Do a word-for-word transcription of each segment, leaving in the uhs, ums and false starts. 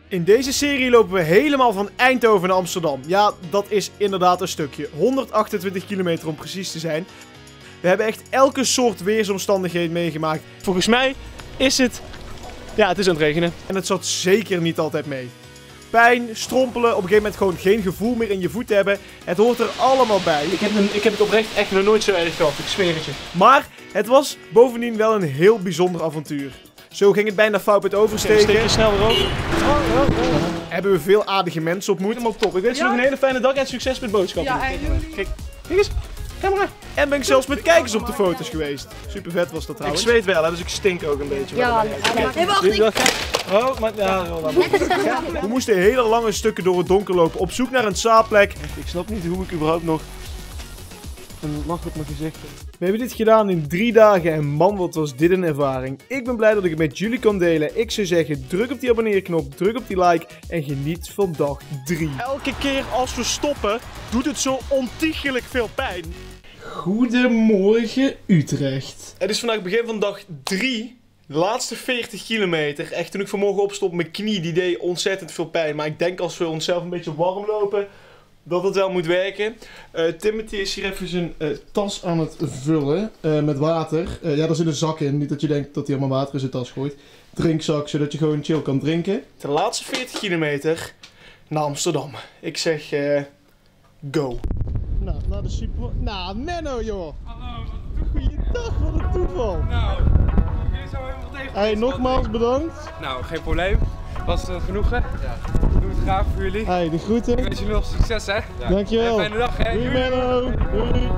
In deze serie lopen we helemaal van Eindhoven naar Amsterdam. Ja, dat is inderdaad een stukje. honderdachtentwintig kilometer om precies te zijn. We hebben echt elke soort weersomstandigheden meegemaakt. Volgens mij is het... Ja, het is aan het regenen. En het zat zeker niet altijd mee. Pijn, strompelen, op een gegeven moment gewoon geen gevoel meer in je voet hebben. Het hoort er allemaal bij. Ik heb, een, ik heb het oprecht echt nog nooit zo erg gehad, ik zweer het je. Maar het was bovendien wel een heel bijzonder avontuur. Zo ging het bijna fout met oversteken. Steek je snel erover. Oh, oh, oh. Hebben we veel aardige mensen ontmoet. Helemaal top. Ik wens je Ja. nog een hele fijne dag en succes met boodschappen. Ja, en jullie? Kijk, kijk eens. Ga maar. En ben ik zelfs met kijkers op de foto's geweest. Super vet was dat Ik trouwens. zweet wel, hè, dus ik stink ook een beetje. Ja, nee, wacht niet. Oh, maar ja, laat maar. We moesten hele lange stukken door het donker lopen op zoek naar een slaapplek. Ik snap niet hoe ik überhaupt nog een lach op mijn gezicht heb. We hebben dit gedaan in drie dagen en man, wat was dit een ervaring. Ik ben blij dat ik het met jullie kan delen. Ik zou zeggen, druk op die abonneerknop, druk op die like en geniet van dag drie. Elke keer als we stoppen, doet het zo ontiegelijk veel pijn. Goedemorgen Utrecht. Het is vandaag begin van dag drie. De laatste veertig kilometer. Echt, toen ik vanmorgen opstond, mijn knie die deed ontzettend veel pijn. Maar ik denk als we onszelf een beetje warm lopen, dat het wel moet werken. Uh, Timothy is hier even zijn uh, tas aan het vullen uh, met water. Uh, ja, daar zit een zak in. Niet dat je denkt dat hij allemaal water in zijn tas gooit. Drinkzak, zodat je gewoon chill kan drinken. De laatste veertig kilometer naar Amsterdam. Ik zeg, uh, go. Nou, naar de super... Nou, Menno joh! Hallo, Goeiedag, wat een toeval! nou, jullie zo helemaal tegen. Hey, nogmaals bedankt. Nou, geen probleem. Was het een genoegen? Ja. Doe het graag voor jullie. Hey, de groeten. Ik wens jullie nog succes, hè? Ja. Dankjewel. En fijne dag, hè? Doei Menno. Doei.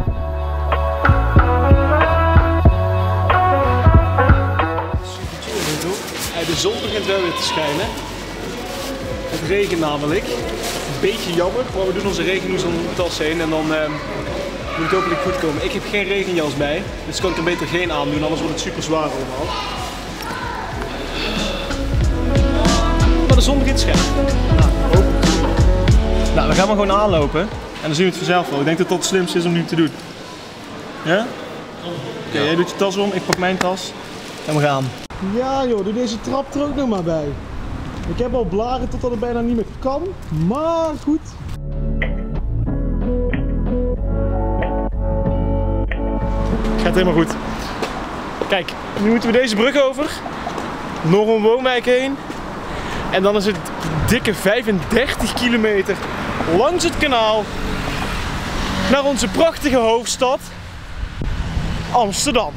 Super chill, toch? Hey, de zon begint wel weer te schijnen. Het regent namelijk. Een beetje jammer, maar we doen onze regenhoes om de tas heen en dan uh, moet het hopelijk goed komen. Ik heb geen regenjas bij, dus kan ik er beter geen aan doen, anders wordt het super zwaar allemaal. Maar de zon begint te schijnen. Nou, hopelijk. Nou, dan gaan we gewoon aanlopen en dan zien we het vanzelf wel. Ik denk dat dat het slimste is om nu te doen. Ja? Oké, okay, jij doet je tas om, ik pak mijn tas en we gaan. Ja joh, doe deze trap er ook nog maar bij. Ik heb al blaren totdat het bijna niet meer kan, maar goed. Gaat helemaal goed. Kijk, nu moeten we deze brug over, nog een woonwijk heen. En dan is het dikke vijfendertig kilometer langs het kanaal naar onze prachtige hoofdstad Amsterdam.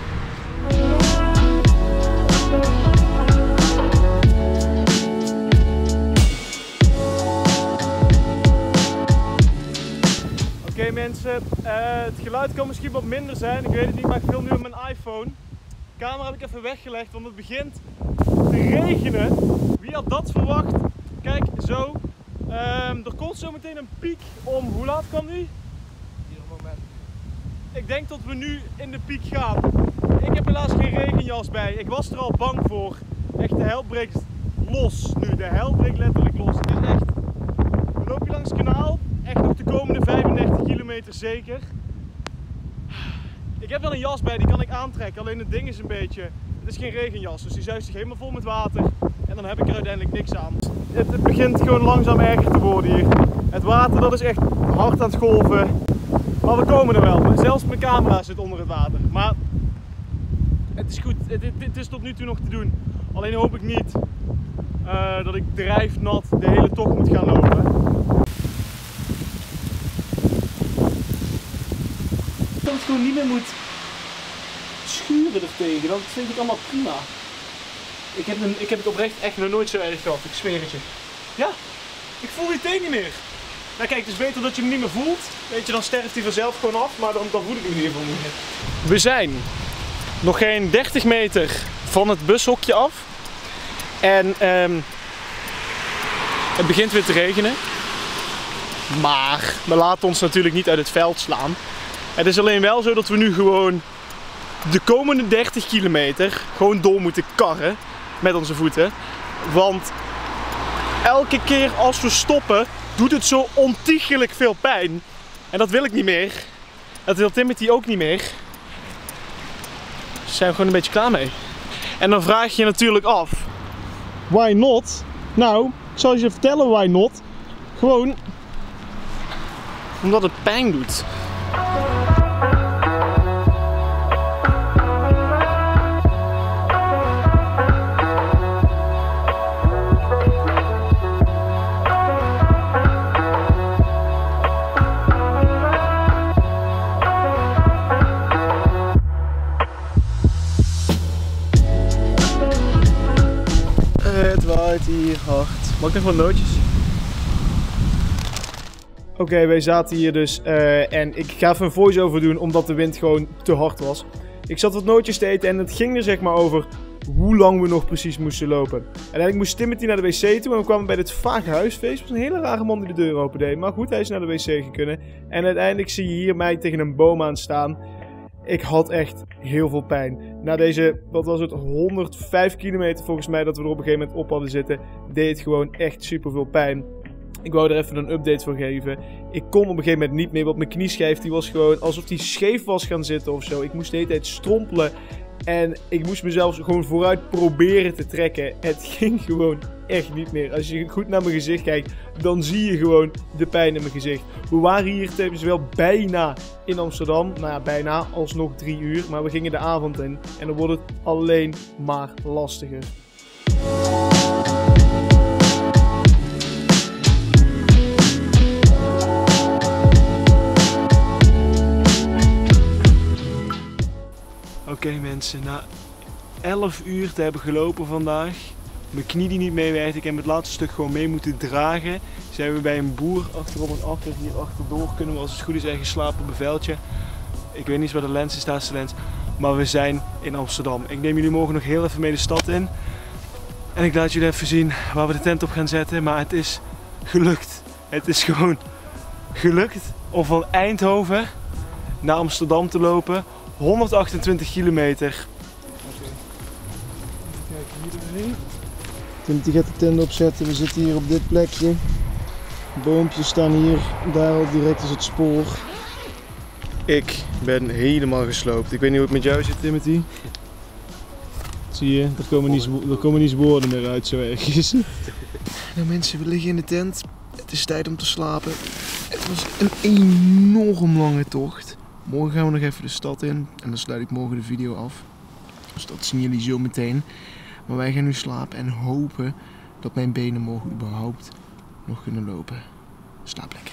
Oké okay, mensen, uh, het geluid kan misschien wat minder zijn, ik weet het niet, maar ik film nu op mijn iPhone. De camera heb ik even weggelegd, want het begint te regenen. Wie had dat verwacht? Kijk, zo. Um, er komt zo meteen een piek om, hoe laat kan die? Ieder moment. Ik denk dat we nu in de piek gaan. Ik heb helaas geen regenjas bij, ik was er al bang voor. Echt, de hel breekt los nu, de hel breekt letterlijk los. Het is echt, we lopen hier langs het kanaal, echt nog de komende vijfendertig kilometer zeker. Ik heb wel een jas bij, die kan ik aantrekken, alleen het ding is een beetje, het is geen regenjas, dus die zuigt zich helemaal vol met water en dan heb ik er uiteindelijk niks aan. Het, het begint gewoon langzaam erger te worden hier. Het water dat is echt hard aan het golven, maar we komen er wel. Zelfs mijn camera zit onder het water, maar het is goed, het, het, het is tot nu toe nog te doen. Alleen hoop ik niet uh, dat ik drijfnat de hele tocht moet gaan lopen. Dat het gewoon niet meer moet schuren ertegen, dat vind ik allemaal prima. Ik heb, een, ik heb het oprecht echt nog nooit zo erg gehad, ik zweer het je. Ja, ik voel die teen niet meer. Nou kijk, het is beter dat je hem niet meer voelt. Weet je, dan sterft hij vanzelf gewoon af, maar dan, dan voel ik hem in ieder geval niet meer. We zijn nog geen dertig meter van het bushokje af. En um, het begint weer te regenen. Maar we laten ons natuurlijk niet uit het veld slaan. Het is alleen wel zo dat we nu gewoon de komende dertig kilometer gewoon door moeten karren met onze voeten. Want elke keer als we stoppen doet het zo ontiegelijk veel pijn. En dat wil ik niet meer. Dat wil Timothy ook niet meer. Daar zijn we gewoon een beetje klaar mee. En dan vraag je je natuurlijk af, why not? Nou, Ik zal je vertellen why not. Gewoon omdat het pijn doet. Het waait hier hard. Mag ik nog wat nootjes? Oké, okay, wij zaten hier dus uh, en ik ga even een voice-over doen omdat de wind gewoon te hard was. Ik zat wat nootjes te eten en het ging er zeg maar over hoe lang we nog precies moesten lopen. En uiteindelijk moest Timothy naar de wc toe en we kwamen bij dit vage huisfeest. Het was een hele rare man die de deur opendeed, maar goed, hij is naar de wc gekomen. En uiteindelijk zie je hier mij tegen een boom aan staan. Ik had echt heel veel pijn. Na deze, wat was het, honderdvijf kilometer volgens mij dat we er op een gegeven moment op hadden zitten, deed het gewoon echt super veel pijn. Ik wou er even een update voor geven. Ik kon op een gegeven moment niet meer, want mijn knieschijf die was gewoon alsof die scheef was gaan zitten of zo. Ik moest de hele tijd strompelen en ik moest mezelf gewoon vooruit proberen te trekken. Het ging gewoon echt niet meer. Als je goed naar mijn gezicht kijkt, dan zie je gewoon de pijn in mijn gezicht. We waren hier tevens wel bijna in Amsterdam. Nou ja, bijna, alsnog drie uur. Maar we gingen de avond in en dan wordt het alleen maar lastiger. Oké okay, mensen, na elf uur te hebben gelopen vandaag, mijn knie die niet meewerkt, ik heb het laatste stuk gewoon mee moeten dragen, zijn we bij een boer achterop en achter, hier achterdoor kunnen we als het goed is ergens slapen op een veldje. Ik weet niet waar de lens is, daar is de lens, maar we zijn in Amsterdam. Ik neem jullie morgen nog heel even mee de stad in en ik laat jullie even zien waar we de tent op gaan zetten, maar het is gelukt. Het is gewoon gelukt om van Eindhoven naar Amsterdam te lopen. honderdachtentwintig kilometer. Okay. Kijk hier doorheen. Timothy gaat de tent opzetten. We zitten hier op dit plekje. Boompjes staan hier. Daar al direct is het spoor. Ik ben helemaal gesloopt. Ik weet niet hoe het met jou zit, Timothy. Zie je, er komen niet, er komen niet woorden meer uit zo ergens. Nou mensen, we liggen in de tent. Het is tijd om te slapen. Het was een enorm lange tocht. Morgen gaan we nog even de stad in en dan sluit ik morgen de video af. Dus dat zien jullie zo meteen. Maar wij gaan nu slapen en hopen dat mijn benen morgen überhaupt nog kunnen lopen. Slaap lekker.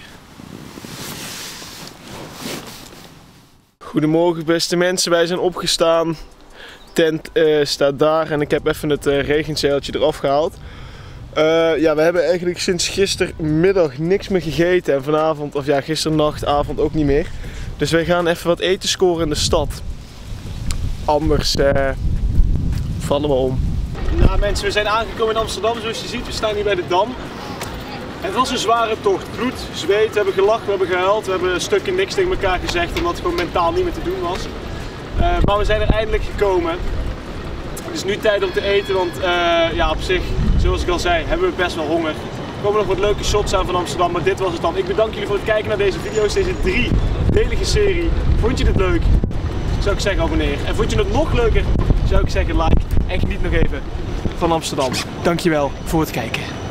Goedemorgen beste mensen, wij zijn opgestaan. De tent uh, staat daar en ik heb even het uh, regenzeiltje eraf gehaald. Uh, ja, we hebben eigenlijk sinds gistermiddag niks meer gegeten en vanavond, of ja, gisternacht, avond ook niet meer. Dus wij gaan even wat eten scoren in de stad. Anders uh, vallen we om. Nou mensen, we zijn aangekomen in Amsterdam zoals je ziet. We staan hier bij de Dam. Het was een zware tocht. Bloed, zweet, we hebben gelachen, we hebben gehuild. We hebben een stukje niks tegen elkaar gezegd omdat het gewoon mentaal niet meer te doen was. Uh, maar we zijn er eindelijk gekomen. Het is nu tijd om te eten, want uh, ja, op zich, zoals ik al zei, hebben we best wel honger. Er komen nog wat leuke shots aan van Amsterdam, maar dit was het dan. Ik bedank jullie voor het kijken naar deze video's, deze drie delige serie. Vond je dit leuk? Zou ik zeggen abonneer. En vond je het nog leuker? Zou ik zeggen like en geniet nog even van Amsterdam. Dankjewel voor het kijken.